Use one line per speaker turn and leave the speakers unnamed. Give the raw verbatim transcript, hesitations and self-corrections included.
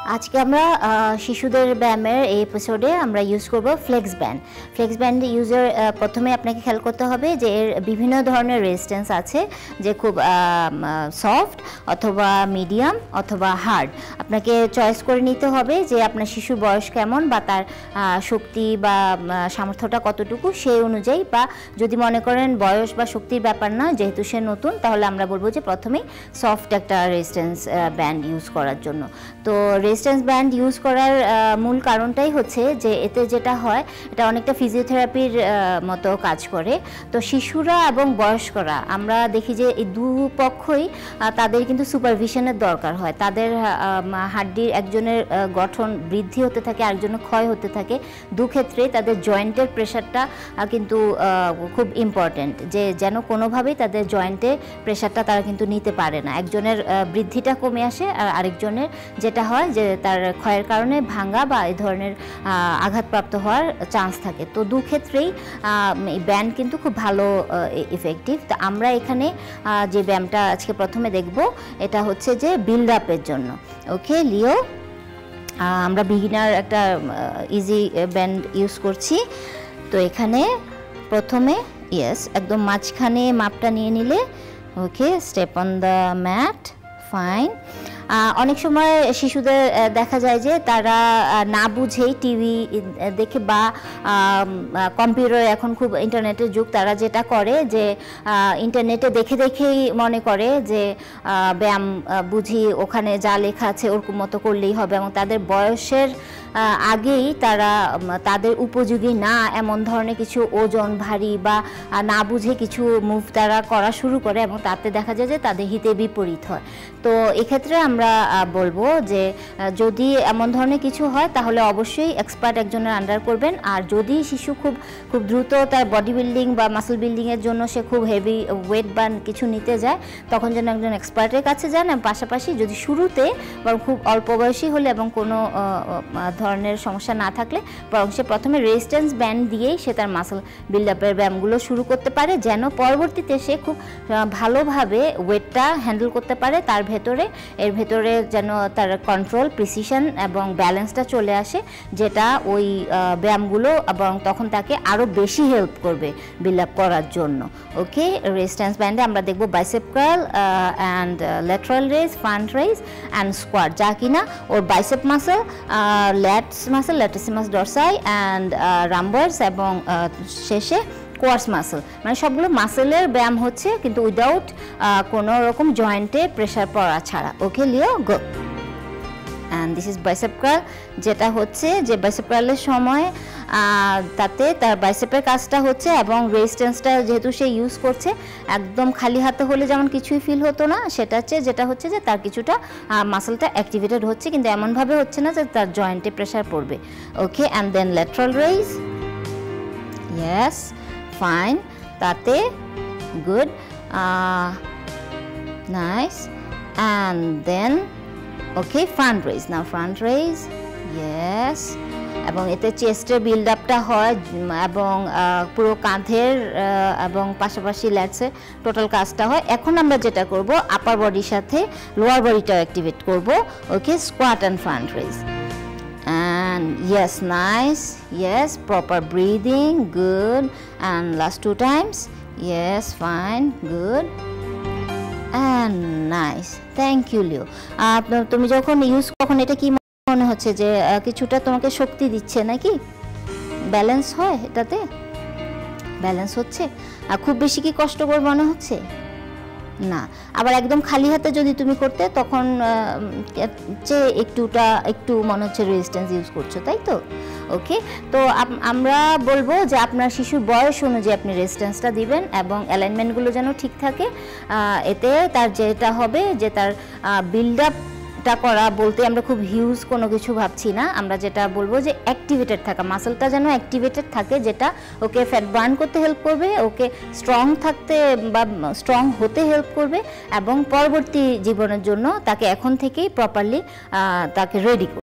আজকে আমরা শিশুদের ব্যায়ামের এই এপিসোডে আমরা ইউজ করব ফ্লেক্স ব্যান্ড। ফ্লেক্স ব্যান্ড ইউজের প্রথমে আপনাকে খেয়াল করতে হবে যে এর বিভিন্ন ধরনের রেজিস্ট্যান্স আছে, যে খুব সফট অথবা মিডিয়াম অথবা হার্ড। আপনাকে চয়েস করে নিতে হবে যে আপনার শিশুর বয়স কেমন বা তার শক্তি বা সামর্থ্যটা কতটুকু, সেই অনুযায়ী। বা যদি মনে করেন বয়স বা শক্তির ব্যাপার না, যেহেতু সে নতুন, তাহলে আমরা বলবো যে প্রথমেই সফট একটা রেজিস্ট্যান্স ব্যান্ড ইউজ করার জন্য। তো রেজিস্ট্যান্স ব্যান্ড ইউজ করার মূল কারণটাই হচ্ছে যে এতে যেটা হয়, এটা অনেকটা ফিজিওথেরাপির মতো কাজ করে। তো শিশুরা এবং বয়স্করা আমরা দেখি যে এই দুপক্ষই তাদের কিন্তু সুপারভিশনের দরকার হয়। তাদের হাড্ডির একজনের গঠন বৃদ্ধি হতে থাকে, আরেকজনের ক্ষয় হতে থাকে। দুক্ষেত্রেই তাদের জয়েন্টের প্রেশারটা কিন্তু খুব ইম্পর্টেন্ট, যে যেন কোনোভাবেই তাদের জয়েন্টে প্রেশারটা তারা কিন্তু নিতে পারে না। একজনের বৃদ্ধিটা কমে আসে আর আরেকজনের যেটা হয় যে তার ক্ষয়ের কারণে ভাঙা বা এই ধরনের আঘাতপ্রাপ্ত হওয়ার চান্স থাকে। তো দু ক্ষেত্রেই এই ব্যায়াম কিন্তু খুব ভালো ইফেক্টিভ। তো আমরা এখানে যে ব্যায়ামটা আজকে প্রথমে দেখব, এটা হচ্ছে যে বিল্ড আপের জন্য। ওকে লিও, আমরা বিগিনার একটা ইজি ব্যান্ড ইউজ করছি। তো এখানে প্রথমে ইয়েস একদম মাঝখানে মাপটা নিয়ে নিলে, okay, step on the mat, fine. অনেক সময় শিশুদের দেখা যায় যে তারা না বুঝেই টিভি দেখে বা কম্পিউটার, এখন খুব ইন্টারনেটের যুগ, তারা যেটা করে যে ইন্টারনেটে দেখে দেখেই মনে করে যে ব্যায়াম বুঝি ওখানে যা লেখা আছে ওরকম মতো করলেই হবে, এবং তাদের বয়সের আগেই তারা তাদের উপযোগী না এমন ধরনের কিছু ওজন ভারী বা না বুঝে কিছু মুভ তারা করা শুরু করে, এবং তাতে দেখা যায় যে তাদের হিতে বিপরীত হয়। তো এক্ষেত্রে আমরা বলবো যে যদি এমন ধরনের কিছু হয় তাহলে অবশ্যই এক্সপার্ট একজনের আন্ডার করবেন। আর যদি শিশু খুব খুব দ্রুত তার বডি বিল্ডিং বা মাসল বিল্ডিংয়ের জন্য সে খুব হেভি ওয়েট বা কিছু নিতে যায়, তখন যেন একজন এক্সপার্টের কাছে যান। পাশাপাশি যদি শুরুতে বরং খুব অল্প বয়সী হলে এবং কোনো ধরনের সমস্যা না থাকলে, বরং সে প্রথমে রেজিস্ট্যান্স ব্যান্ড দিয়েই সে তার মাসল বিল্ড আপের ব্যায়ামগুলো শুরু করতে পারে, যেন পরবর্তীতে সে খুব ভালোভাবে ওয়েটটা হ্যান্ডেল করতে পারে। তার ভেতরে এর ভেতরে যেন তার কন্ট্রোল, প্রিসিশন এবং ব্যালেন্সটা চলে আসে, যেটা ওই ব্যায়ামগুলো এবং তখন তাকে আরও বেশি হেল্প করবে বিল্ড আপ করার জন্য। ওকে, রেজিস্ট্যান্স ব্যান্ডে আমরা দেখব bicep curl and lateral raise, front raise and squat, যা কিনা ওর bicep muscle, lats muscle, latissimus dorsi and rhombus, এবং শেষে কোয়ার্স মাসল, মানে সবগুলো মাসেলের ব্যায়াম হচ্ছে, কিন্তু উইদাউট কোনো রকম জয়েন্টে প্রেশার পড়া ছাড়া। Okay Leo, go. And this is bicep curl, যেটা হচ্ছে যে বাইসেপ কার্লের সময় তাতে তার বাইসেপের কাজটা হচ্ছে, এবং রেজিস্ট্যান্সটা যেহেতু সে ইউজ করছে, একদম খালি হাতে হলে যেমন কিছুই ফিল হতো না, সেটা হচ্ছে যেটা হচ্ছে যে তার কিছুটা মাসলটা অ্যাক্টিভেটেড হচ্ছে, কিন্তু এমনভাবে হচ্ছে না যে তার জয়েন্টে প্রেশার পড়বে। Okay, and then lateral raise, yes, fine, তাতে good, nice, and then okay front raise, now front raise, yes, এবং এতে চেস্টের বিল্ড আপটা হয় এবং পুরো কাঁধের এবং পাশাপাশি ল্যাটসের টোটাল কাজটা হয়। এখন আমরা যেটা করব, আপার বডির সাথে লোয়ার বডিটাও অ্যাক্টিভেট করব। Okay, squat and front raise, and yes, nice, yes, proper breathing, good, and last two times, yes, fine, good, and nice, thank you Leo. তুমি যখন ইউজ, তখন এটা কি মনে হচ্ছে যে কিছুটা তোমাকে শক্তি দিচ্ছে নাকি? ব্যালেন্স হয় এটাতে, ব্যালেন্স হচ্ছে। আর খুব বেশি কি কষ্টকর মনে হচ্ছে না? আবার একদম খালি হাতে যদি তুমি করতে, তখন যে একটুটা একটু মনে হচ্ছে রেজিস্ট্যান্স ইউজ করছো, তাই তো? ওকে, তো আমরা বলবো যে আপনার শিশুর বয়স অনুযায়ী আপনি রেজিস্ট্যান্সটা দিবেন এবং অ্যালাইনমেন্টগুলো যেন ঠিক থাকে। এতে তার যেটা হবে যে তার বিল্ড আপ করা বলতে আমরা খুব হিউজ কোনো কিছু ভাবছি না। আমরা যেটা বলবো যে অ্যাক্টিভেটেড থাকা, মাসলটা যেন অ্যাক্টিভেটেড থাকে, যেটা ওকে ফ্যাট বার্ন করতে হেল্প করবে, ওকে স্ট্রং থাকতে বা স্ট্রং হতে হেল্প করবে, এবং পরবর্তী জীবনের জন্য তাকে এখন থেকেই প্রপারলি তাকে রেডি করবে।